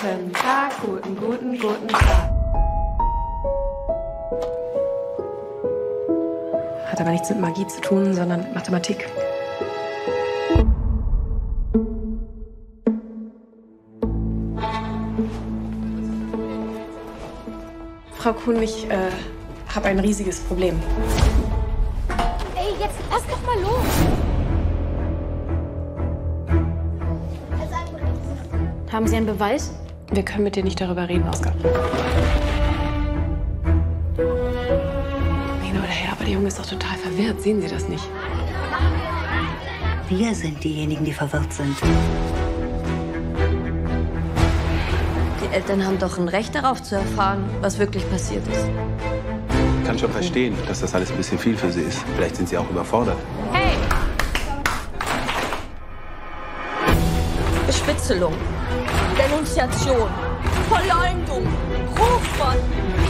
Guten Tag, guten Tag. Hat aber nichts mit Magie zu tun, sondern mit Mathematik. Frau Kuhn, ich habe ein riesiges Problem. Ey, jetzt lass doch mal los! Haben Sie einen Beweis? Wir können mit dir nicht darüber reden, Oskar. Hin oder her, aber der Junge ist doch total verwirrt. Sehen Sie das nicht? Wir sind diejenigen, die verwirrt sind. Die Eltern haben doch ein Recht darauf zu erfahren, was wirklich passiert ist. Ich kann schon verstehen, dass das alles ein bisschen viel für Sie ist. Vielleicht sind Sie auch überfordert. Hey! Bespitzelung, Denunziation, Verleumdung, Rufmord.